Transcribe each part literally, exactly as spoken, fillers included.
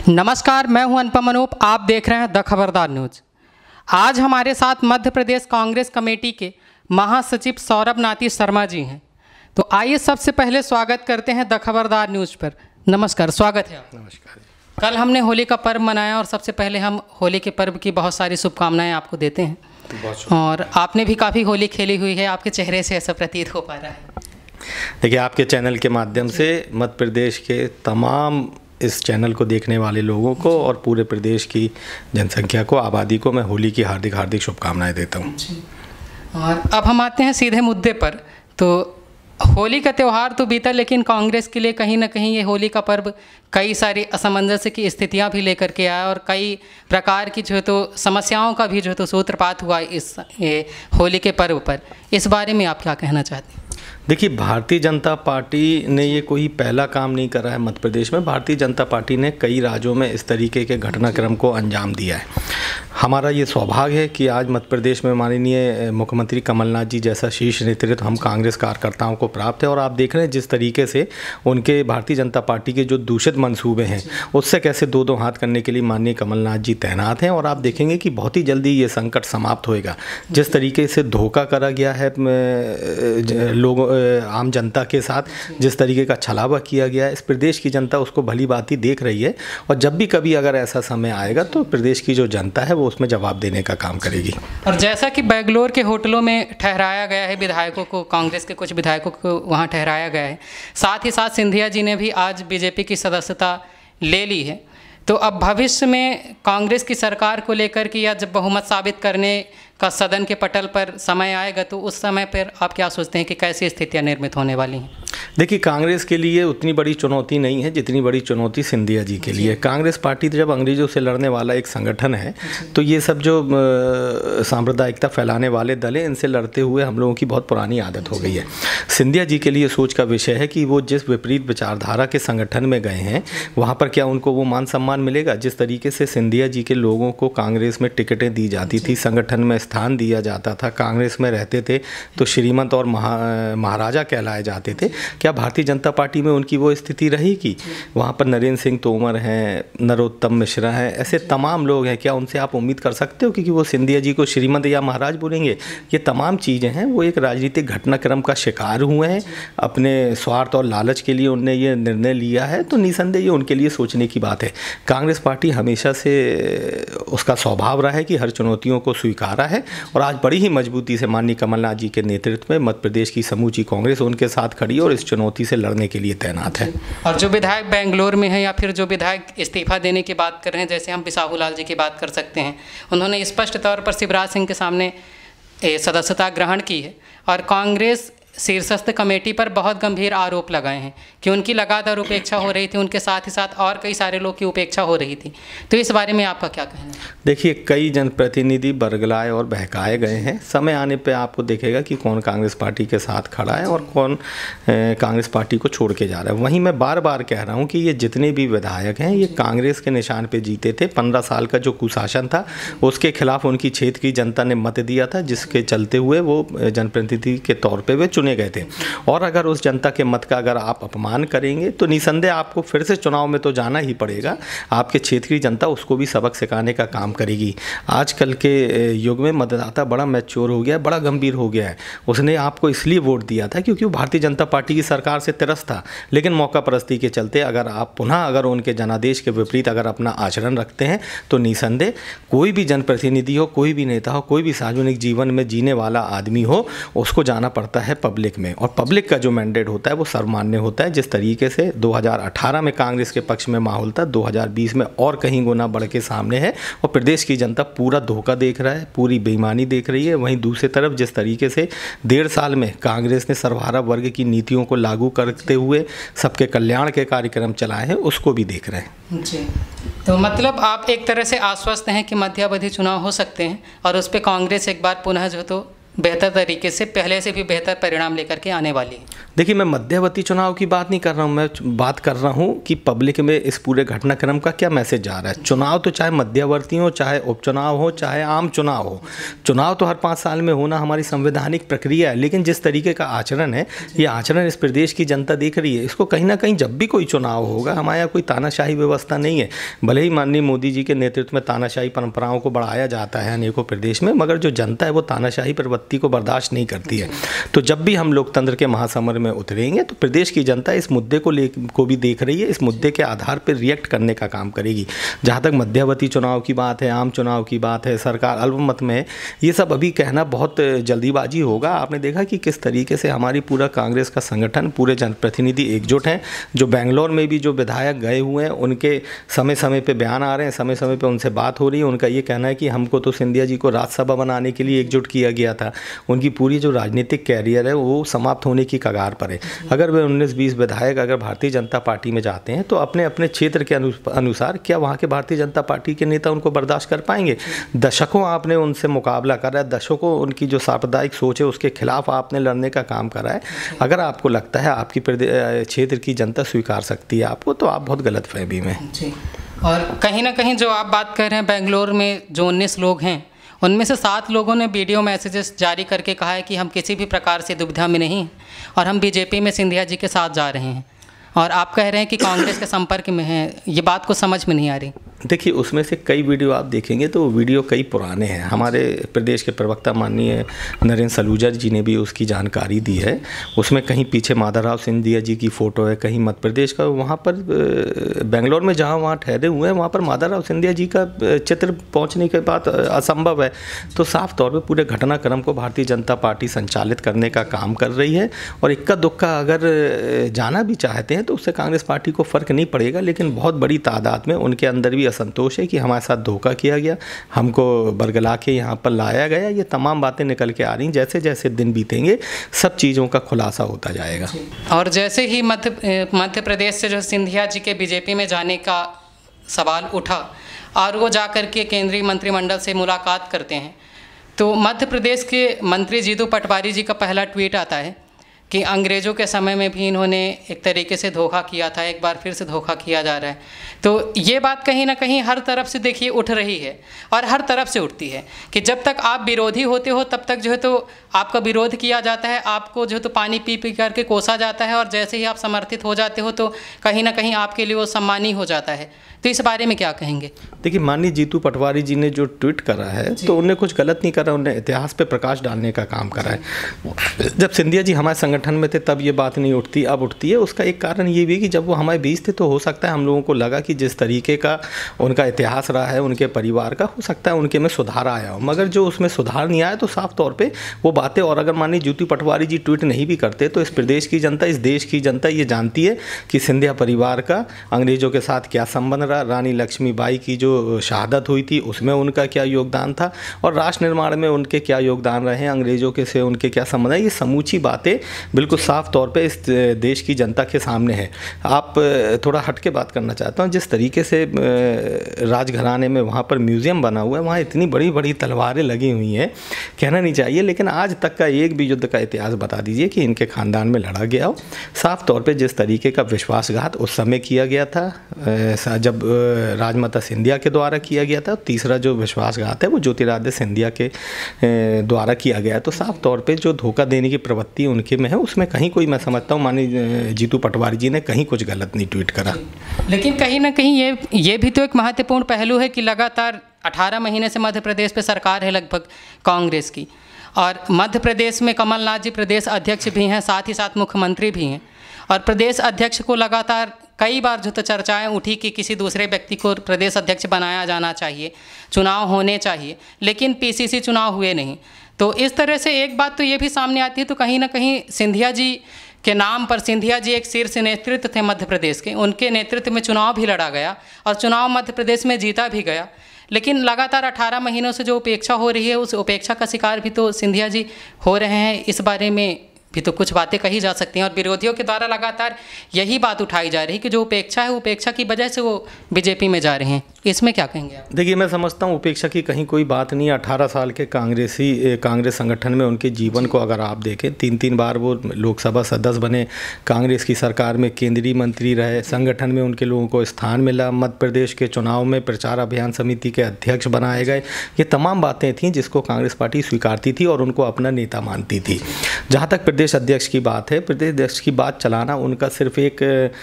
नमस्कार, मैं हूं अनुपम अनूप। आप देख रहे हैं द खबरदार न्यूज। आज हमारे साथ मध्य प्रदेश कांग्रेस कमेटी के महासचिव सौरभ नाथी शर्मा जी हैं। तो आइए सबसे पहले स्वागत करते हैं द खबरदार न्यूज पर। नमस्कार, स्वागत है। नमस्कार। कल हमने होली का पर्व मनाया और सबसे पहले हम होली के पर्व की बहुत सारी शुभकामनाएं आपको देते हैं। और आपने भी काफ़ी होली खेली हुई है, आपके चेहरे से ऐसा प्रतीत हो पा रहा है। देखिए, आपके चैनल के माध्यम से मध्य प्रदेश के तमाम इस चैनल को देखने वाले लोगों को और पूरे प्रदेश की जनसंख्या को, आबादी को मैं होली की हार्दिक हार्दिक शुभकामनाएं देता हूं। और अब हम आते हैं सीधे मुद्दे पर। तो होली का त्यौहार तो बीता, लेकिन कांग्रेस के लिए कहीं ना कहीं ये होली का पर्व कई सारी असमंजस की स्थितियां भी लेकर के आया और कई प्रकार की जो तो समस्याओं का भी जो तो सूत्रपात हुआ इस ये होली के पर्व पर। इस बारे में आप क्या कहना चाहते हैं? देखिए, भारतीय जनता पार्टी ने ये कोई पहला काम नहीं करा है मध्य प्रदेश में। भारतीय जनता पार्टी ने कई राज्यों में इस तरीके के घटनाक्रम को अंजाम दिया है। हमारा ये सौभाग्य है कि आज मध्य प्रदेश में माननीय मुख्यमंत्री कमलनाथ जी जैसा शीर्ष नेतृत्व हम कांग्रेस कार्यकर्ताओं को प्राप्त है। और आप देख रहे हैं जिस तरीके से उनके भारतीय जनता पार्टी के जो दूषित मंसूबे हैं उससे कैसे दो दो हाथ करने के लिए माननीय कमलनाथ जी तैनात हैं। और आप देखेंगे कि बहुत ही जल्दी ये संकट समाप्त होएगा। जिस तरीके से धोखा करा गया है लोगों आम जनता के साथ, जिस तरीके का छलावा किया गया है, इस प्रदेश की जनता उसको भली भांति देख रही है। और जब भी कभी अगर ऐसा समय आएगा तो प्रदेश की जो जनता है वो उसमें जवाब देने का काम करेगी। और जैसा कि बेंगलोर के होटलों में ठहराया गया है विधायकों को, कांग्रेस के कुछ विधायकों को वहां ठहराया गया है, साथ ही साथ सिंधिया जी ने भी आज बीजेपी की सदस्यता ले ली है। तो अब भविष्य में कांग्रेस की सरकार को लेकर के या जब बहुमत साबित करने का सदन के पटल पर समय आएगा तो उस समय पर आप क्या सोचते हैं कि कैसी स्थितियां निर्मित होने वाली हैं? देखिए, कांग्रेस के लिए उतनी बड़ी चुनौती नहीं है जितनी बड़ी चुनौती सिंधिया जी के लिए। कांग्रेस पार्टी जब अंग्रेजों से लड़ने वाला एक संगठन है तो ये सब जो सांप्रदायिकता फैलाने वाले दल हैं इनसे लड़ते हुए हम लोगों की बहुत पुरानी आदत हो गई है। सिंधिया जी के लिए सोच का विषय है कि वो जिस विपरीत विचारधारा के संगठन में गए हैं वहाँ पर क्या उनको वो मान सम्मान मिलेगा? जिस तरीके से सिंधिया जी के लोगों को कांग्रेस में टिकटें दी जाती थी, संगठन में स्थान दिया जाता था, कांग्रेस में रहते थे तो श्रीमंत और महा महाराजा कहलाए जाते थे। क्या भारतीय जनता पार्टी में उनकी वो स्थिति रहेगी? वहाँ पर नरेंद्र सिंह तोमर हैं, नरोत्तम मिश्रा हैं, ऐसे तमाम लोग हैं। क्या उनसे आप उम्मीद कर सकते हो कि वो सिंधिया जी को श्रीमंत या महाराज बोलेंगे? ये तमाम चीज़ें हैं वो एक राजनीतिक घटनाक्रम का शिकार हुए हैं। अपने स्वार्थ और लालच के लिए उनने ये निर्णय लिया है तो निसंदेह ये उनके लिए सोचने की बात है। कांग्रेस पार्टी हमेशा से उसका स्वभाव रहा है कि हर चुनौतियों को स्वीकारा है और आज बड़ी ही मजबूती से माननीय कमलनाथ जी के नेतृत्व में मध्य प्रदेश की समूची कांग्रेस उनके साथ खड़ी और इस चुनौती से लड़ने के लिए तैनात है। और जो विधायक बेंगलोर में है या फिर जो विधायक इस्तीफा देने की बात कर रहे हैं, जैसे हम बिसाहू लाल जी की बात कर सकते हैं, उन्होंने स्पष्ट तौर पर शिवराज सिंह के सामने सदस्यता ग्रहण की है और कांग्रेस शीर्षस्थ कमेटी पर बहुत गंभीर आरोप लगाए हैं कि उनकी लगातार उपेक्षा हो रही थी, उनके साथ ही साथ और कई सारे लोग की उपेक्षा हो रही थी। तो इस बारे में आपका क्या कहना है? देखिए, कई जनप्रतिनिधि बरगलाए और बहकाए गए हैं। समय आने पे आपको देखेगा कि कौन कांग्रेस पार्टी के साथ खड़ा है और कौन कांग्रेस पार्टी को छोड़ के जा रहा है। वहीं मैं बार बार कह रहा हूँ कि ये जितने भी विधायक हैं ये कांग्रेस के निशान पर जीते थे। पंद्रह साल का जो कुशासन था उसके खिलाफ उनकी क्षेत्र की जनता ने मत दिया था, जिसके चलते हुए वो जनप्रतिनिधि के तौर पर वे चुने गए थे। और अगर उस जनता के मत का अगर आप अपमान करेंगे तो निसंदेह आपको फिर से चुनाव में तो जाना ही पड़ेगा। आपके क्षेत्र की जनता उसको भी सबक सिखाने का काम करेगी। आजकल के युग में मतदाता बड़ा मैच्योर हो गया है, बड़ा गंभीर हो गया है। उसने आपको इसलिए वोट दिया था क्योंकि वो भारतीय जनता पार्टी की सरकार से त्रस्त था, लेकिन मौका परस्ती के चलते अगर आप पुनः अगर उनके जनादेश के विपरीत अगर अपना आचरण रखते हैं तो निसंदेह कोई भी जनप्रतिनिधि हो, कोई भी नेता हो, कोई भी सार्वजनिक जीवन में जीने वाला आदमी हो, उसको जाना पड़ता है पब्लिक में। और पब्लिक का जो मैंडेट होता है वो सर्वमान्य होता है। जिस तरीके से दो हज़ार अठारह में कांग्रेस के पक्ष में माहौल था, दो हज़ार बीस में और कहीं गुना बढ़ के सामने है और प्रदेश की जनता पूरा धोखा देख रहा है, पूरी बेईमानी देख रही है। वहीं दूसरी तरफ जिस तरीके से डेढ़ साल में कांग्रेस ने सर्वहारा वर्ग की नीतियों को लागू करते हुए सबके कल्याण के कार्यक्रम चलाए हैं उसको भी देख रहे हैं। जी, तो मतलब आप एक तरह से आश्वस्त हैं कि मध्यावधि चुनाव हो सकते हैं और उस पर कांग्रेस एक बार पुनः जो तो बेहतर तरीके से, पहले से भी बेहतर परिणाम लेकर के आने वाली है। देखिए, मैं मध्यवर्ती चुनाव की बात नहीं कर रहा हूँ, मैं बात कर रहा हूँ कि पब्लिक में इस पूरे घटनाक्रम का क्या मैसेज जा रहा है। चुनाव तो चाहे मध्यवर्ती हो, चाहे उपचुनाव हो, चाहे आम चुनाव हो, चुनाव तो हर पाँच साल में होना हमारी संवैधानिक प्रक्रिया है। लेकिन जिस तरीके का आचरण है, ये आचरण इस प्रदेश की जनता देख रही है। इसको कहीं ना कहीं जब भी कोई चुनाव होगा, हमारे यहाँ कोई तानाशाही व्यवस्था नहीं है। भले ही माननीय मोदी जी के नेतृत्व में तानाशाही परंपराओं को बढ़ाया जाता है अनेकों प्रदेश में, मगर जो जनता है वो तानाशाही प्रवृत्ति को बर्दाश्त नहीं करती है। तो जब भी हम लोकतंत्र के महासमर में उतरेंगे तो प्रदेश की जनता इस मुद्दे को ले को भी देख रही है, इस मुद्दे के आधार पर रिएक्ट करने का काम करेगी। जहाँ तक मध्यवर्ती चुनाव की बात है, आम चुनाव की बात है, सरकार अल्पमत में है, ये सब अभी कहना बहुत जल्दीबाजी होगा। आपने देखा कि किस तरीके से हमारी पूरा कांग्रेस का संगठन, पूरे जनप्रतिनिधि एकजुट हैं। जो बेंगलोर में भी जो विधायक गए हुए हैं, उनके समय समय पे बयान आ रहे हैं, समय समय पे उनसे बात हो रही है। उनका ये कहना है कि हमको तो सिंधिया जी को राज्यसभा बनाने के लिए एकजुट किया गया था। उनकी पूरी जो राजनीतिक कैरियर है वो समाप्त होने की कगार पर है। अगर वे उन्नीस बीस विधायक अगर भारतीय जनता पार्टी में जाते हैं तो अपने अपने क्षेत्र के अनुसार क्या वहाँ के भारतीय जनता पार्टी के नेता उनको बर्दाश्त कर पाएंगे? दशकों आपने उनसे मुकाबला करा है, दशकों उनकी जो सांप्रदायिक सोच है उसके खिलाफ आपने लड़ने का काम करा है। अगर आपको लगता है आपकी क्षेत्र की जनता स्वीकार सकती है आपको, तो आप बहुत गलत फहमी में। और कहीं ना कहीं जो आप बात कर रहे हैं, बेंगलोर में जो उन्नीस लोग हैं, उनमें से सात लोगों ने वीडियो मैसेजेस जारी करके कहा है कि हम किसी भी प्रकार से दुविधा में नहीं हैं और हम बीजेपी में सिंधिया जी के साथ जा रहे हैं, और आप कह रहे हैं कि कांग्रेस के संपर्क में हैं। ये बात को समझ में नहीं आ रही। देखिए, उसमें से कई वीडियो आप देखेंगे तो वीडियो कई पुराने हैं। हमारे प्रदेश के प्रवक्ता माननीय नरेंद्र सलूजा जी ने भी उसकी जानकारी दी है। उसमें कहीं पीछे माधवराव सिंधिया जी की फ़ोटो है, कहीं मध्य प्रदेश का, वहाँ पर बेंगलोर में जहाँ वहाँ ठहरे हुए हैं वहाँ पर माधवराव सिंधिया जी का चित्र पहुँचने के बाद असंभव है। तो साफ तौर पर पूरे घटनाक्रम को भारतीय जनता पार्टी संचालित करने का काम कर रही है। और इक्का दुक्का अगर जाना भी चाहते हैं तो उससे कांग्रेस पार्टी को फ़र्क नहीं पड़ेगा। लेकिन बहुत बड़ी तादाद में उनके अंदर भी असंतोष है कि हमारे साथ धोखा किया गया, हमको बरगला के यहाँ पर लाया गया। ये तमाम बातें निकल के आ रही। जैसे जैसे दिन बीतेंगे सब चीज़ों का खुलासा होता जाएगा। और जैसे ही मध्य मध्य प्रदेश से जो सिंधिया जी के बीजेपी में जाने का सवाल उठा और वो जा कर के केंद्रीय मंत्रिमंडल से मुलाकात करते हैं, तो मध्य प्रदेश के मंत्री जीतू पटवारी जी का पहला ट्वीट आता है कि अंग्रेज़ों के समय में भी इन्होंने एक तरीके से धोखा किया था, एक बार फिर से धोखा किया जा रहा है। तो ये बात कहीं ना कहीं हर तरफ से देखिए उठ रही है, और हर तरफ से उठती है कि जब तक आप विरोधी होते हो तब तक जो है तो आपका विरोध किया जाता है, आपको जो है तो पानी पी पी करके कोसा जाता है, और जैसे ही आप समर्थित हो जाते हो तो कहीं ना कहीं आपके लिए वो सम्मानी हो जाता है। तो इस बारे में क्या कहेंगे? देखिए, माननीय जीतू पटवारी जी ने जो ट्वीट करा है तो उन्हें कुछ गलत नहीं करा, उन्हें इतिहास पे प्रकाश डालने का काम करा है। जब सिंधिया जी हमारे संगठन में थे तब ये बात नहीं उठती, अब उठती है। उसका एक कारण ये भी कि जब वो हमारे बीच थे तो हो सकता है हम लोगों को लगा कि जिस तरीके का उनका इतिहास रहा है उनके परिवार का, हो सकता है उनके में सुधार आया हो। मगर जो उसमें सुधार नहीं आया तो साफ तौर पर वो बातें, और अगर माननीय जीतू पटवारी जी ट्वीट नहीं भी करते तो इस प्रदेश की जनता, इस देश की जनता ये जानती है कि सिंधिया परिवार का अंग्रेज़ों के साथ क्या संबंध रहा, रानी लक्ष्मीबाई की जो शहादत हुई थी उसमें उनका क्या योगदान था, और राष्ट्र निर्माण में उनके क्या योगदान रहे, अंग्रेज़ों के से उनके क्या संबंध है। ये समूची बातें बिल्कुल साफ तौर पे इस देश की जनता के सामने है। आप थोड़ा हट के बात करना चाहता हूँ, जिस तरीके से राजघराने में वहाँ पर म्यूज़ियम बना हुआ है, वहाँ इतनी बड़ी बड़ी तलवारें लगी हुई हैं, कहना नहीं चाहिए। लेकिन आज तक का एक भी युद्ध का इतिहास बता दीजिए कि इनके ख़ानदान में लड़ा गया हो। साफ तौर पर जिस तरीके का विश्वासघात उस समय किया गया था जब राजमाता सिंधिया के द्वारा किया गया था, तीसरा जो विश्वासघात है वो ज्योतिरादित्य सिंधिया के द्वारा किया गया है। तो साफ तौर पे जो धोखा देने की प्रवृत्ति उनके में है, उसमें कहीं कोई, मैं समझता हूँ माननीय जीतू पटवारी जी ने कहीं कुछ गलत नहीं ट्वीट करा। लेकिन कहीं ना कहीं ये ये भी तो एक महत्वपूर्ण पहलू है कि लगातार अठारह महीने से मध्य प्रदेश पे सरकार है लगभग कांग्रेस की, और मध्य प्रदेश में कमलनाथ जी प्रदेश अध्यक्ष भी हैं, साथ ही साथ मुख्यमंत्री भी हैं, और प्रदेश अध्यक्ष को लगातार कई बार जो तो चर्चाएं उठी कि किसी दूसरे व्यक्ति को प्रदेश अध्यक्ष बनाया जाना चाहिए, चुनाव होने चाहिए, लेकिन पीसीसी चुनाव हुए नहीं। तो इस तरह से एक बात तो ये भी सामने आती है, तो कहीं ना कहीं सिंधिया जी के नाम पर, सिंधिया जी एक शीर्ष नेतृत्व थे मध्य प्रदेश के, उनके नेतृत्व में चुनाव भी लड़ा गया और चुनाव मध्य प्रदेश में जीता भी गया। लेकिन लगातार अठारह महीनों से जो उपेक्षा हो रही है, उस उपेक्षा का शिकार भी तो सिंधिया जी हो रहे हैं। इस बारे में भी तो कुछ बातें कही जा सकती हैं, और विरोधियों के द्वारा लगातार यही बात उठाई जा रही है कि जो उपेक्षा है, उपेक्षा की वजह से वो बीजेपी में जा रहे हैं। इसमें क्या कहेंगे आप? देखिए, मैं समझता हूँ उपेक्षा की कहीं कोई बात नहीं है। अठारह साल के कांग्रेसी कांग्रेस संगठन में उनके जीवन को अगर आप देखें, तीन तीन बार वो लोकसभा सदस्य बने, कांग्रेस की सरकार में केंद्रीय मंत्री रहे, संगठन में उनके लोगों को स्थान मिला, मध्य प्रदेश के चुनाव में प्रचार अभियान समिति के अध्यक्ष बनाए गए। ये तमाम बातें थीं जिसको कांग्रेस पार्टी स्वीकारती थी और उनको अपना नेता मानती थी। जहाँ तक प्रदेश अध्यक्ष की बात है, प्रदेश अध्यक्ष की बात चलाना उनका सिर्फ एक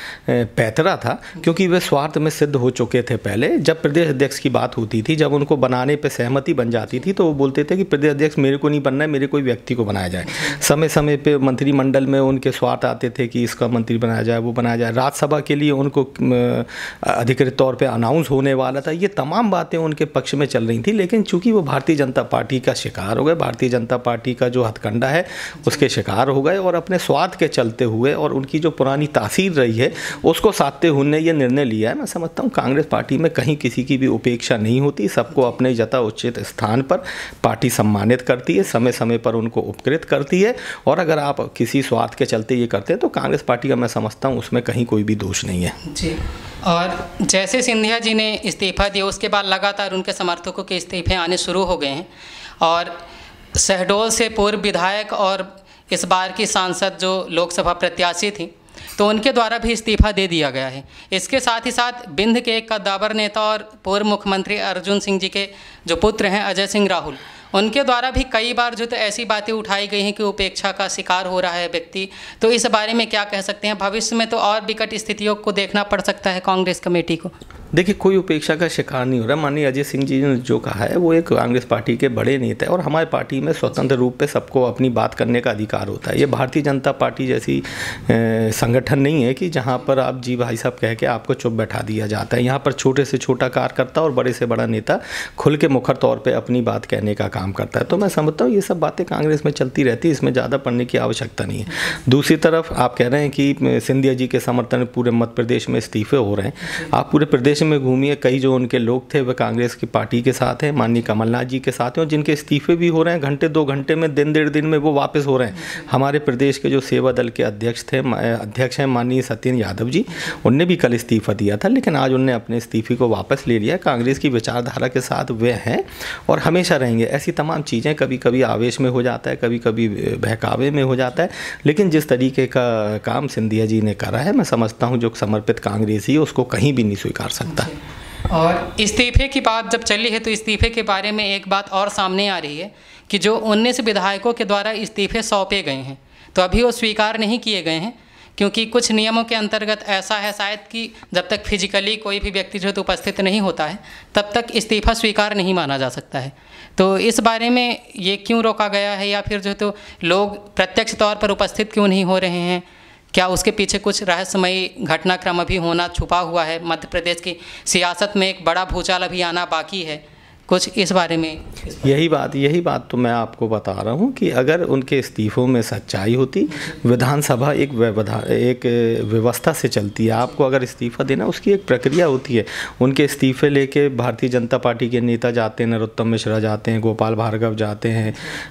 पैतरा था, क्योंकि वे स्वार्थ में सिद्ध हो चुके थे पहले। जब प्रदेश अध्यक्ष की बात होती थी, जब उनको बनाने पे सहमति बन जाती थी, तो वो बोलते थे कि प्रदेश अध्यक्ष मेरे को नहीं बनना है, मेरे कोई व्यक्ति को बनाया जाए। समय समय पे मंत्रिमंडल में उनके स्वार्थ आते थे कि इसका मंत्री बनाया जाए, वो बनाया जाए। राज्यसभा के लिए उनको अधिकृत तौर पे अनाउंस होने वाला था। ये तमाम बातें उनके पक्ष में चल रही थी, लेकिन चूंकि वो भारतीय जनता पार्टी का शिकार हो गए, भारतीय जनता पार्टी का जो हथकंडा है उसके शिकार हो गए, और अपने स्वार्थ के चलते हुए और उनकी जो पुरानी तासीर रही है उसको साधते हुए ये निर्णय लिया है। मैं समझता हूँ कांग्रेस पार्टी में कहीं किसी की भी उपेक्षा नहीं होती, सबको अपने यथा उचित स्थान पर पार्टी सम्मानित करती है, समय समय पर उनको उपकृत करती है। और अगर आप किसी स्वार्थ के चलते ये करते हैं तो कांग्रेस पार्टी का मैं समझता हूँ उसमें कहीं कोई भी दोष नहीं है जी। और जैसे सिंधिया जी ने इस्तीफा दिया, उसके बाद लगातार उनके समर्थकों के इस्तीफे आने शुरू हो गए हैं, और शहडोल से पूर्व विधायक और इस बार की सांसद जो लोकसभा प्रत्याशी थी, तो उनके द्वारा भी इस्तीफा दे दिया गया है। इसके साथ ही साथ बिंद के एक कद्दावर नेता और पूर्व मुख्यमंत्री अर्जुन सिंह जी के जो पुत्र हैं अजय सिंह राहुल, उनके द्वारा भी कई बार जो तो ऐसी बातें उठाई गई हैं कि उपेक्षा का शिकार हो रहा है व्यक्ति। तो इस बारे में क्या कह सकते हैं? भविष्य में तो और विकट स्थितियों को देखना पड़ सकता है कांग्रेस कमेटी को। देखिए, कोई उपेक्षा का शिकार नहीं हो रहा। माननीय अजय सिंह जी ने जो कहा है वो एक कांग्रेस पार्टी के बड़े नेता है, और हमारे पार्टी में स्वतंत्र रूप पे सबको अपनी बात करने का अधिकार होता है। ये भारतीय जनता पार्टी जैसी संगठन नहीं है कि जहाँ पर आप जी भाई साहब कह के आपको चुप बैठा दिया जाता है। यहाँ पर छोटे से छोटा कार्यकर्ता और बड़े से बड़ा नेता खुल के मुखर तौर पर अपनी बात कहने का काम करता है। तो मैं समझता हूँ ये सब बातें कांग्रेस में चलती रहती है, इसमें ज़्यादा पढ़ने की आवश्यकता नहीं है। दूसरी तरफ आप कह रहे हैं कि सिंधिया जी के समर्थन में पूरे मध्य प्रदेश में इस्तीफे हो रहे हैं। आप पूरे प्रदेश में घूमिए, कई जो उनके लोग थे वह कांग्रेस की पार्टी के साथ हैं, माननीय कमलनाथ जी के साथ हैं, और जिनके इस्तीफे भी हो रहे हैं घंटे दो घंटे में, दिन डेढ़ दिन में वो वापस हो रहे हैं। हमारे प्रदेश के जो सेवा दल के अध्यक्ष थे अध्यक्ष हैं माननीय सत्येंद्र यादव जी, उनने भी कल इस्तीफा दिया था, लेकिन आज उनने अपने इस्तीफे को वापस ले लिया। कांग्रेस की विचारधारा के साथ वे हैं और हमेशा रहेंगे। ऐसी तमाम चीज़ें कभी कभी आवेश में हो जाता है, कभी कभी बहकावे में हो जाता है, लेकिन जिस तरीके का काम सिंधिया जी ने करा है, मैं समझता हूँ जो समर्पित कांग्रेसी है उसको कहीं भी नहीं स्वीकार सकता। और इस्तीफे की बात जब चली है तो इस्तीफे के बारे में एक बात और सामने आ रही है कि जो उन्नीस विधायकों के द्वारा इस्तीफे सौंपे गए हैं तो अभी वो स्वीकार नहीं किए गए हैं, क्योंकि कुछ नियमों के अंतर्गत ऐसा है शायद कि जब तक फिजिकली कोई भी व्यक्ति जो है तो उपस्थित नहीं होता है तब तक इस्तीफा स्वीकार नहीं माना जा सकता है। तो इस बारे में ये क्यों रोका गया है, या फिर जो है तो लोग प्रत्यक्ष तौर पर उपस्थित क्यों नहीं हो रहे हैं? क्या उसके पीछे कुछ रहस्यमयी घटनाक्रम अभी होना छुपा हुआ है? मध्य प्रदेश की सियासत में एक बड़ा भूचाल अभी आना बाकी है, कुछ इस बारे में। यही बात यही बात तो मैं आपको बता रहा हूँ कि अगर उनके इस्तीफ़ों में सच्चाई होती, विधानसभा एक एक व्यवस्था से चलती है। आपको अगर इस्तीफ़ा देना उसकी एक प्रक्रिया होती है। उनके इस्तीफ़े लेके भारतीय जनता पार्टी के नेता जाते हैं, नरोत्तम मिश्रा जाते हैं, गोपाल भार्गव जाते हैं,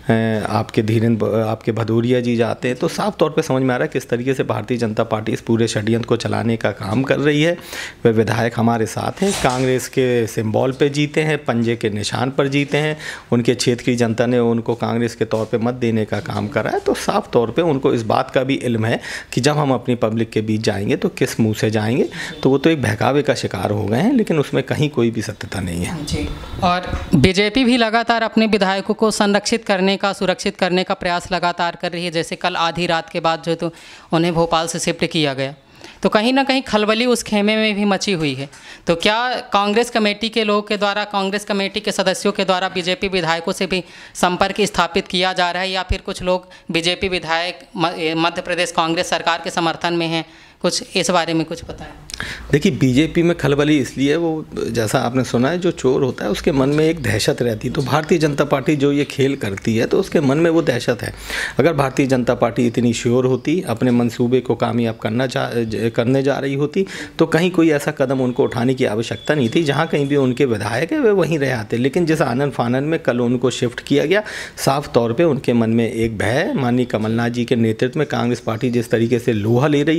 आपके धीरेन्द्र आपके भदौरिया जी जाते हैं। तो साफ तौर पर समझ में आ रहा है किस तरीके से भारतीय जनता पार्टी इस पूरे षड्यंत्र को चलाने का काम कर रही है। वे विधायक हमारे साथ हैं, कांग्रेस के सिम्बॉल पर जीते हैं, पंजे निशान पर जीते हैं। उनके क्षेत्र की जनता ने उनको कांग्रेस के तौर पे मत देने का काम करा है। तो साफ तौर पे उनको इस बात का भी इल्म है कि जब हम अपनी पब्लिक के बीच जाएंगे तो किस मुंह से जाएंगे। तो वो तो एक बहकावे का शिकार हो गए हैं, लेकिन उसमें कहीं कोई भी सत्यता नहीं है जी। और बीजेपी भी लगातार अपने विधायकों को संरक्षित करने का, सुरक्षित करने का प्रयास लगातार कर रही है। जैसे कल आधी रात के बाद जो तो उन्हें भोपाल से शिफ्ट किया गया, तो कहीं ना कहीं खलबली उस खेमे में भी मची हुई है। तो क्या कांग्रेस कमेटी के लोगों के द्वारा, कांग्रेस कमेटी के सदस्यों के द्वारा बीजेपी विधायकों से भी संपर्क स्थापित किया जा रहा है, या फिर कुछ लोग बीजेपी विधायक मध्य प्रदेश कांग्रेस सरकार के समर्थन में हैं? कुछ इस बारे में कुछ बताएं। देखिए, बीजेपी में खलबली इसलिए, वो जैसा आपने सुना है, जो चोर होता है उसके मन में एक दहशत रहती है। तो भारतीय जनता पार्टी जो ये खेल करती है तो उसके मन में वो दहशत है। अगर भारतीय जनता पार्टी इतनी श्योर होती, अपने मंसूबे को कामयाब करना जा करने जा रही होती, तो कहीं कोई ऐसा कदम उनको उठाने की आवश्यकता नहीं थी। जहाँ कहीं भी उनके विधायक है वे वहीं रह आते। लेकिन जिस आनन फानन में कल उनको शिफ्ट किया गया, साफ तौर पर उनके मन में एक भय, माननीय कमलनाथ जी के नेतृत्व में कांग्रेस पार्टी जिस तरीके से लोहा ले रही है उससे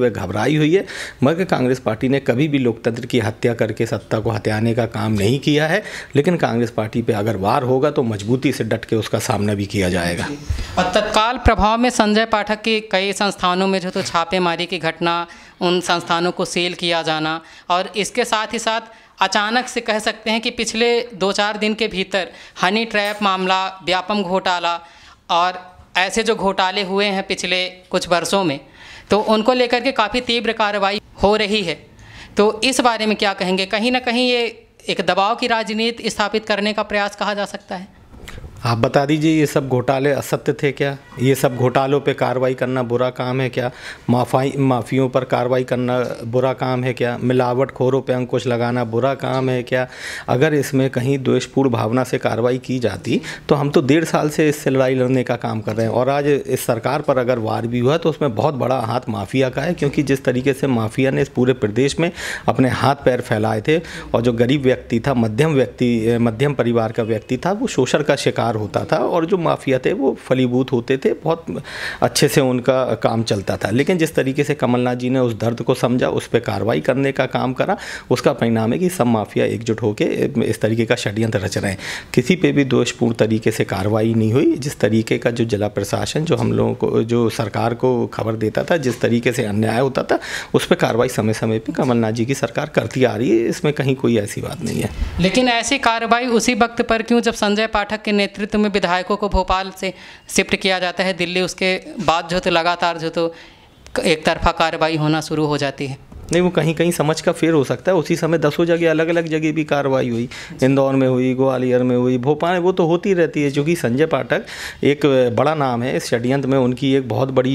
वह घबराई हुई है, मगर कांग्रेस पार्टी ने कभी भी लोकतंत्र की हत्या करके सत्ता को हथियाने का काम नहीं किया है। लेकिन कांग्रेस पार्टी पे अगर वार होगा तो मजबूती से डट के उसका सामना भी किया जाएगा। और तत्काल प्रभाव में संजय पाठक के कई संस्थानों में जो तो छापेमारी की घटना, उन संस्थानों को सील किया जाना, और इसके साथ ही साथ अचानक से कह सकते हैं कि पिछले दो चार दिन के भीतर हनी ट्रैप मामला, व्यापम घोटाला और ऐसे जो घोटाले हुए हैं पिछले कुछ वर्षों में, तो उनको लेकर के काफ़ी तीव्र कार्रवाई हो रही है। तो इस बारे में क्या कहेंगे? कहीं ना कहीं ये एक दबाव की राजनीति स्थापित करने का प्रयास कहा जा सकता है? आप बता दीजिए, ये सब घोटाले असत्य थे क्या? ये सब घोटालों पे कार्रवाई करना बुरा काम है क्या? माफाई माफियों पर कार्रवाई करना बुरा काम है क्या? मिलावटखोरों पे अंकुश लगाना बुरा काम है क्या? अगर इसमें कहीं द्वेषपूर्ण भावना से कार्रवाई की जाती तो हम तो डेढ़ साल से इससे लड़ाई लड़ने का काम कर रहे हैं, और आज इस सरकार पर अगर वार भी हुआ तो उसमें बहुत बड़ा हाथ माफिया का है, क्योंकि जिस तरीके से माफिया ने इस पूरे प्रदेश में अपने हाथ पैर फैलाए थे, और जो गरीब व्यक्ति था, मध्यम व्यक्ति मध्यम परिवार का व्यक्ति था, वो शोषण का शिकार होता था, और जो माफिया थे वो फलीभूत होते थे, बहुत अच्छे से उनका काम चलता था। लेकिन जिस तरीके से कमलनाथ जी ने उस दर्द को समझा, उस पर कार्रवाई करने का काम करा, उसका परिणाम है कि सब माफिया एकजुट होकर इस तरीके का षड्यंत्र रच रहे हैं। किसी पे भी दोषपूर्ण तरीके से कार्रवाई नहीं हुई। जिस तरीके का जो जिला प्रशासन जो हम लोगों को, जो सरकार को खबर देता था, जिस तरीके से अन्याय होता था, उस पर कार्रवाई समय समय पर कमलनाथ जी की सरकार करती आ रही है। इसमें कहीं कोई ऐसी बात नहीं है। लेकिन ऐसी कार्रवाई उसी वक्त पर क्यों जब संजय पाठक के नेतृत्व में विधायकों को भोपाल से शिफ्ट किया जाता है दिल्ली, उसके बाद जो तो लगातार जो तो एक तरफा कार्रवाई होना शुरू हो जाती है? नहीं, वो कहीं कहीं समझ का फेर हो सकता है। उसी समय दसों जगह अलग अलग जगह भी कार्रवाई हुई, इंदौर में हुई, ग्वालियर में हुई, भोपाल, वो तो होती रहती है। क्योंकि संजय पाठक एक बड़ा नाम है इस षड्यंत्र में, उनकी एक बहुत बड़ी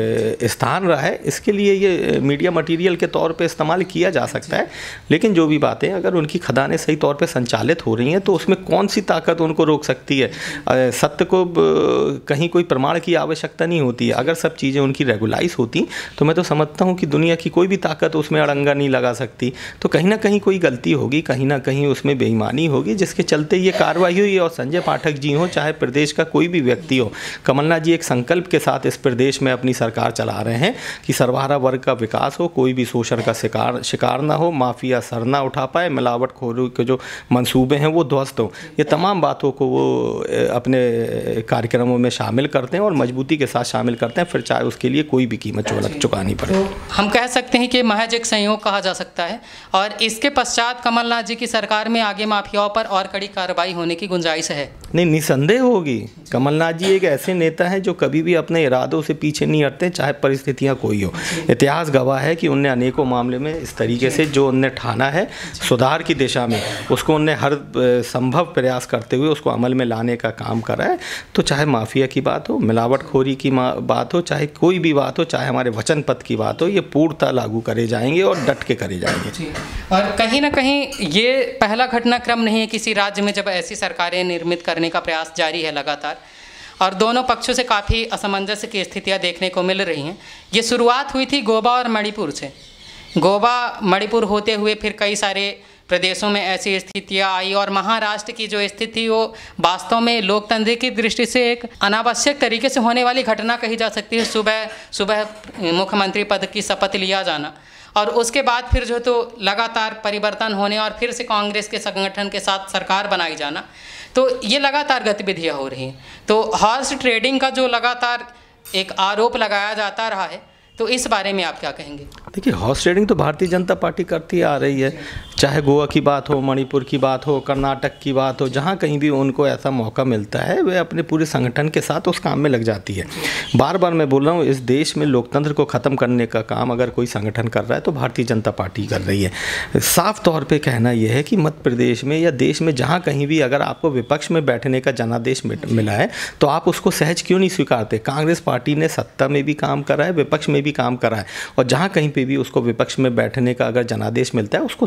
स्थान रहा है। इसके लिए ये मीडिया मटेरियल के तौर पे इस्तेमाल किया जा सकता है। लेकिन जो भी बातें, अगर उनकी खदानें सही तौर पर संचालित हो रही हैं तो उसमें कौन सी ताकत उनको रोक सकती है? सत्य को कहीं कोई प्रमाण की आवश्यकता नहीं होती है। अगर सब चीज़ें उनकी रेगुलाइज होती तो मैं तो समझता हूँ कि दुनिया की कोई भी ताकत उसमें अड़ंगा नहीं लगा सकती। तो कहीं ना कहीं कोई गलती होगी, कहीं ना कहीं उसमें बेईमानी होगी, जिसके चलते ये कार्रवाई हुई। और संजय पाठक जी हो, चाहे प्रदेश का कोई भी व्यक्ति हो, कमलनाथ जी एक संकल्प के साथ इस प्रदेश में अपनी सरकार चला रहे हैं कि सर्वहारा वर्ग का विकास हो, कोई भी शोषण का शिकार शिकार ना हो, माफिया सर ना उठा पाए, मिलावटखोरों के जो मंसूबे हैं वो ध्वस्त हों। ये तमाम बातों को वो अपने कार्यक्रमों में शामिल करते हैं और मजबूती के साथ शामिल करते हैं, फिर चाहे उसके लिए कोई भी कीमत चुकानी पड़े। तो हम कह सकते हैं कि महज एक संयोग कहा जा सकता है, और इसके पश्चात कमलनाथ जी की सरकार में आगे माफियाओं पर और कड़ी कार्रवाई होने की गुंजाइश है। नहीं, निसंदेह होगी। कमलनाथ जी एक ऐसे नेता हैं जो कभी भी अपने इरादों से पीछे नहीं हटते, चाहे परिस्थितियां कोई हो। इतिहास गवाह है कि उनने अनेकों मामले में इस तरीके से जो उनने ठाना है सुधार की दिशा में, उसको उनने हर संभव प्रयास करते हुए उसको अमल में लाने का काम करा है। तो चाहे माफिया की बात हो, मिलावटखोरी की बात हो, चाहे कोई भी बात हो, चाहे हमारे वचन पत्र की बात हो, ये पूर्णतः लागू करे जाएंगे और डट के करे जाएंगे। और कहीं ना कहीं ये पहला घटनाक्रम नहीं है किसी राज्य में जब ऐसी सरकारें निर्मित करने का प्रयास जारी है लगातार, और दोनों पक्षों से काफ़ी असमंजस की स्थितियां देखने को मिल रही हैं। ये शुरुआत हुई थी गोवा और मणिपुर से। गोवा मणिपुर होते हुए फिर कई सारे प्रदेशों में ऐसी स्थितियां आई, और महाराष्ट्र की जो स्थिति वो वास्तव में लोकतंत्र की दृष्टि से एक अनावश्यक तरीके से होने वाली घटना कही जा सकती है। सुबह सुबह मुख्यमंत्री पद की शपथ लिया जाना, और उसके बाद फिर जो तो लगातार परिवर्तन होने और फिर से कांग्रेस के संगठन के साथ सरकार बनाई जाना, तो ये लगातार गतिविधियां हो रही हैं। तो हॉर्स ट्रेडिंग का जो लगातार एक आरोप लगाया जाता रहा है, तो इस बारे में आप क्या कहेंगे? देखिए, हॉर्स ट्रेडिंग तो भारतीय जनता पार्टी करती आ रही है। चाहे गोवा की बात हो, मणिपुर की बात हो, कर्नाटक की बात हो, जहाँ कहीं भी उनको ऐसा मौका मिलता है वे अपने पूरे संगठन के साथ उस काम में लग जाती है। बार बार मैं बोल रहा हूँ, इस देश में लोकतंत्र को ख़त्म करने का काम अगर कोई संगठन कर रहा है तो भारतीय जनता पार्टी कर रही है। साफ तौर पर कहना यह है कि मध्य प्रदेश में या देश में जहाँ कहीं भी अगर आपको विपक्ष में बैठने का जनादेश मिला है तो आप उसको सहज क्यों नहीं स्वीकारते? कांग्रेस पार्टी ने सत्ता में भी काम करा है, विपक्ष में भी काम करा है, और जहाँ कहीं पे भी उसको विपक्ष में बैठने का अगर जनादेश मिलता है उसको सहज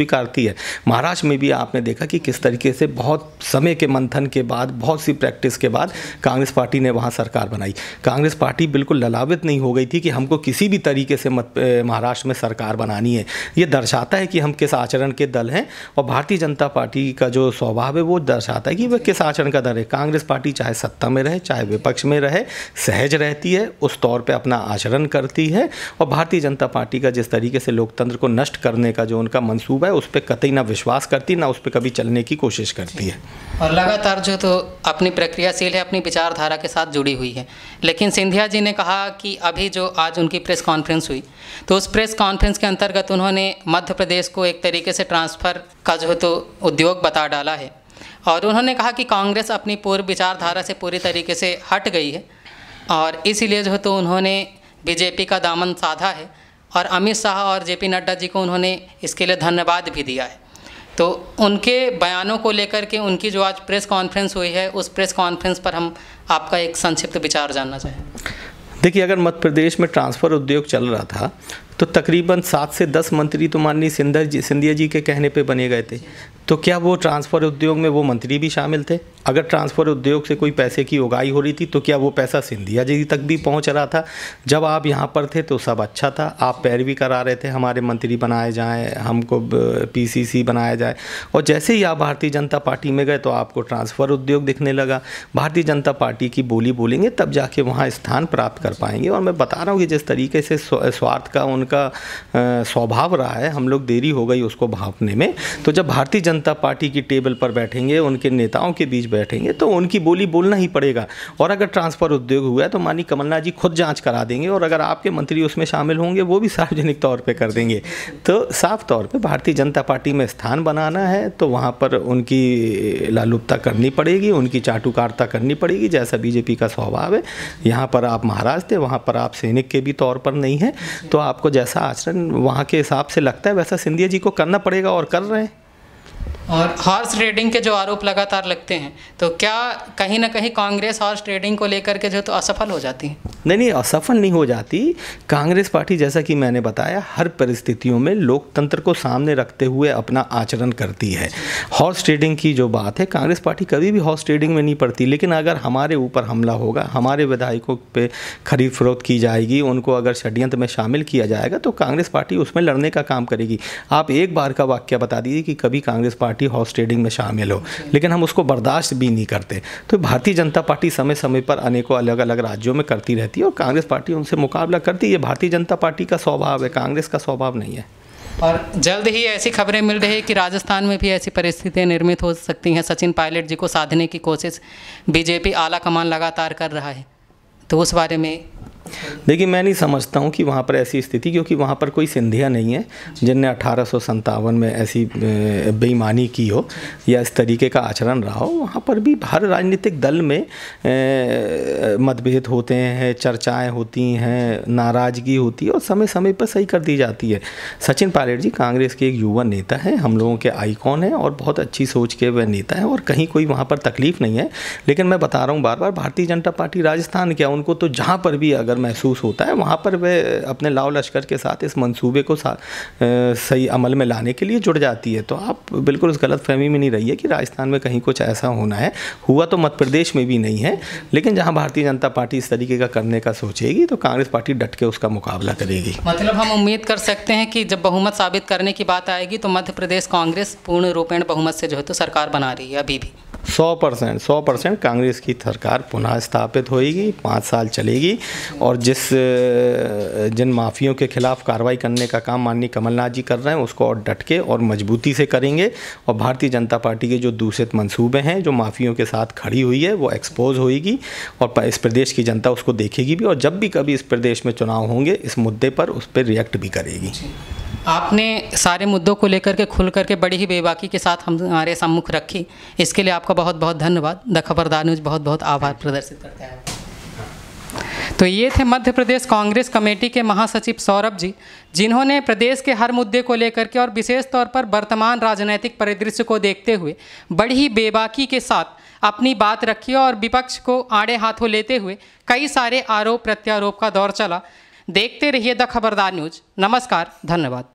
स्वीकारती है। महाराष्ट्र में भी आपने देखा कि किस तरीके से बहुत समय के मंथन के बाद, बहुत सी प्रैक्टिस के बाद कांग्रेस पार्टी ने वहाँ सरकार बनाई। कांग्रेस पार्टी बिल्कुल ललावित नहीं हो गई थी कि हमको किसी भी तरीके से मत महाराष्ट्र में सरकार बनानी है। ये दर्शाता है कि हम किस आचरण के दल हैं, और भारतीय जनता पार्टी का जो स्वभाव है वो दर्शाता है कि वह किस आचरण का दल है। कांग्रेस पार्टी चाहे सत्ता में रहे चाहे विपक्ष में रहे, सहज रहती है, उस तौर पे अपना आचरण करती है। और भारतीय जनता पार्टी का जिस तरीके से लोकतंत्र को नष्ट करने का जो उनका मंसूबा है उस पर कतई ना विश्वास करती, ना उस पर कभी चलने की कोशिश करती है। और लगातार जो तो अपनी प्रक्रियाशील है, अपनी विचारधारा के साथ जुड़ी हुई है। लेकिन सिंधिया जी ने कहा कि अभी जो आज उनकी प्रेस कॉन्फ्रेंस हुई, तो उस प्रेस कॉन्फ्रेंस के अंतर्गत उन्होंने मध्य प्रदेश को एक तरीके से ट्रांसफ़र का जो है तो उद्योग बता डाला है। और उन्होंने कहा कि कांग्रेस अपनी पूर्व विचारधारा से पूरी तरीके से हट गई है, और इसीलिए जो है तो उन्होंने बीजेपी का दामन साधा है। और अमित शाह और जेपी नड्डा जी को उन्होंने इसके लिए धन्यवाद भी दिया है। तो उनके बयानों को लेकर के उनकी जो आज प्रेस कॉन्फ्रेंस हुई है, उस प्रेस कॉन्फ्रेंस पर हम आपका एक संक्षिप्त विचार जानना चाहें। देखिए, अगर मध्य प्रदेश में ट्रांसफ़र उद्योग चल रहा था तो तकरीबन सात से दस मंत्री तो माननीय सिंधिया जी सिंधिया जी के कहने पे बने गए थे। तो क्या वो ट्रांसफ़र उद्योग में वो मंत्री भी शामिल थे? अगर ट्रांसफ़र उद्योग से कोई पैसे की उगाही हो रही थी तो क्या वो पैसा सिंधिया जी तक भी पहुंच रहा था? जब आप यहाँ पर थे तो सब अच्छा था, आप पैरवी करा रहे थे हमारे मंत्री बनाए जाएं, हमको पीसीसी बनाया जाए। और जैसे ही आप भारतीय जनता पार्टी में गए तो आपको ट्रांसफ़र उद्योग दिखने लगा। भारतीय जनता पार्टी की बोली बोलेंगे तब जाके वहाँ स्थान प्राप्त कर पाएंगे। और मैं बता रहा हूँ कि जिस तरीके से स्वार्थ का उनका स्वभाव रहा है, हम लोग देरी हो गई उसको भांपने में। तो जब भारतीय जनता पार्टी की टेबल पर बैठेंगे, उनके नेताओं के बीच बैठेंगे, तो उनकी बोली बोलना ही पड़ेगा। और अगर ट्रांसफ़र उद्योग हुआ है तो माननीय कमलनाथ जी खुद जांच करा देंगे, और अगर आपके मंत्री उसमें शामिल होंगे वो भी सार्वजनिक तौर पे कर देंगे। तो साफ तौर पे भारतीय जनता पार्टी में स्थान बनाना है तो वहाँ पर उनकी लालुपता करनी पड़ेगी, उनकी चाटुकारिता करनी पड़ेगी, जैसा बीजेपी का स्वभाव है। यहाँ पर आप महाराज थे, वहाँ पर आप सैनिक के भी तौर पर नहीं हैं, तो आपको जैसा आचरण वहाँ के हिसाब से लगता है वैसा सिंधिया जी को करना पड़ेगा, और कर रहे हैं। और हॉर्स ट्रेडिंग के जो आरोप लगातार लगते हैं, तो क्या कहीं ना कहीं कांग्रेस हॉर्स ट्रेडिंग को लेकर के जो तो असफल हो जाती है? नहीं नहीं, असफल नहीं हो जाती। कांग्रेस पार्टी, जैसा कि मैंने बताया, हर परिस्थितियों में लोकतंत्र को सामने रखते हुए अपना आचरण करती है। हॉर्स ट्रेडिंग की जो बात है, कांग्रेस पार्टी कभी भी हॉर्स ट्रेडिंग में नहीं पड़ती। लेकिन अगर हमारे ऊपर हमला होगा, हमारे विधायकों पे खरीद फरोख्त की जाएगी, उनको अगर षड्यंत्र में शामिल किया जाएगा, तो कांग्रेस पार्टी उसमें लड़ने का काम करेगी। आप एक बार का वाक्य बता दीजिए कि कभी कांग्रेस पार्टी हॉर्स ट्रेडिंग में शामिल हो, लेकिन हम उसको बर्दाश्त भी नहीं करते। तो भारतीय जनता पार्टी समय समय पर अनेकों अलग अलग राज्यों में करती रहती है, और कांग्रेस पार्टी उनसे मुकाबला करती है। भारतीय जनता पार्टी का स्वभाव है, कांग्रेस का स्वभाव नहीं है। और जल्द ही ऐसी खबरें मिल रही है कि राजस्थान में भी ऐसी परिस्थितियां निर्मित हो सकती हैं। सचिन पायलट जी को साधने की कोशिश बीजेपी आला कमान लगातार कर रहा है, तो उस बारे में देखिए, मैं नहीं समझता हूँ कि वहाँ पर ऐसी स्थिति, क्योंकि वहाँ पर कोई सिंधिया नहीं है जिनने अठारह सौ संतावन में ऐसी बेईमानी की हो या इस तरीके का आचरण रहा हो। वहाँ पर भी हर राजनीतिक दल में मतभेद होते हैं, चर्चाएं होती हैं, नाराज़गी होती है, और समय समय पर सही कर दी जाती है। सचिन पायलट जी कांग्रेस के एक युवा नेता हैं, हम लोगों के आइकॉन हैं, और बहुत अच्छी सोच के वह नेता हैं, और कहीं कोई वहाँ पर तकलीफ़ नहीं है। लेकिन मैं बता रहा हूँ बार बार, भारतीय जनता पार्टी राजस्थान क्या, उनको तो जहाँ पर भी अगर महसूस होता है वहाँ पर वे अपने लाव लश्कर के साथ इस मंसूबे को सही अमल में लाने के लिए जुड़ जाती है। तो आप बिल्कुल उस गलत फहमी में नहीं रहिए कि राजस्थान में कहीं कुछ ऐसा होना है। हुआ तो मध्य प्रदेश में भी नहीं है, लेकिन जहाँ भारतीय जनता पार्टी इस तरीके का करने का सोचेगी तो कांग्रेस पार्टी डट के उसका मुकाबला करेगी। मतलब हम उम्मीद कर सकते हैं कि जब बहुमत साबित करने की बात आएगी तो मध्य प्रदेश कांग्रेस पूर्ण रूपेण बहुमत से जो है तो सरकार बना रही है। अभी भी सौ परसेंट सौ परसेंट कांग्रेस की सरकार पुनः स्थापित होएगी, पाँच साल चलेगी, और जिस जिन माफियों के खिलाफ कार्रवाई करने का काम माननीय कमलनाथ जी कर रहे हैं उसको और डट के और मजबूती से करेंगे। और भारतीय जनता पार्टी के जो दूषित मंसूबे हैं, जो माफियों के साथ खड़ी हुई है, वो एक्सपोज होएगी, और इस प्रदेश की जनता उसको देखेगी भी, और जब भी कभी इस प्रदेश में चुनाव होंगे इस मुद्दे पर उस पर रिएक्ट भी करेगी। आपने सारे मुद्दों को लेकर के खुल करके बड़ी ही बेबाकी के साथ हम हमारे सम्मुख रखी, इसके लिए आपका बहुत बहुत धन्यवाद। द खबरदार न्यूज़ बहुत बहुत आभार प्रदर्शित करते हैं। तो ये थे मध्य प्रदेश कांग्रेस कमेटी के महासचिव सौरभ जी, जिन्होंने प्रदेश के हर मुद्दे को लेकर के और विशेष तौर पर वर्तमान राजनीतिक परिदृश्य को देखते हुए बड़ी ही बेबाकी के साथ अपनी बात रखी, और विपक्ष को आड़े हाथों लेते हुए कई सारे आरोप प्रत्यारोप का दौर चला। देखते रहिए द खबरदार न्यूज़। नमस्कार, धन्यवाद।